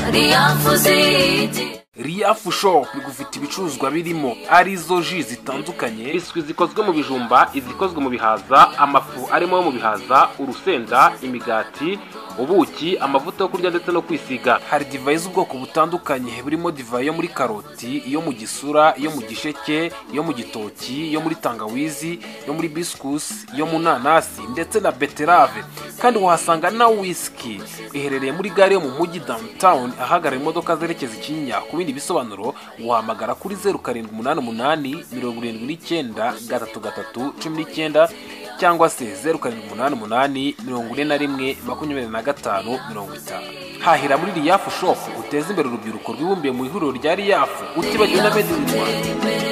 Riafu Shop igufite ibicuruzwa birimo arizo ji zitandukanye, biswi zikozwe mu bijumba, izikozwe mu bihaza, amafu arimo mu bihaza, urusenda, imigati, ubuki, amavuta yo kurya ndetse no kwisiga. Hari divayi z'ubwoko butandukanye burimo divayi yo muri karoti, iyo mu gisura, iyo mu gisheke, iyo mu gitoki, iyo muri tangawizi, iyo muri biscuits, iyo mu nanasi ndetse na beterave. Kandi wahasanga na whisky. Iherereye muri gare yo mu mujyi downtown ahagarara imodoka zerekeza Kinyinya. Ku bindi bisobanuro wahamagara kuri 0788 79 33 cyangwa se 0788 41 25 50. Hahira muri Riafu Shop uteze imbere urubyiruko rwibumbiye mu ihuriro rya Riafu, utibagiwe na Made in Rwanda.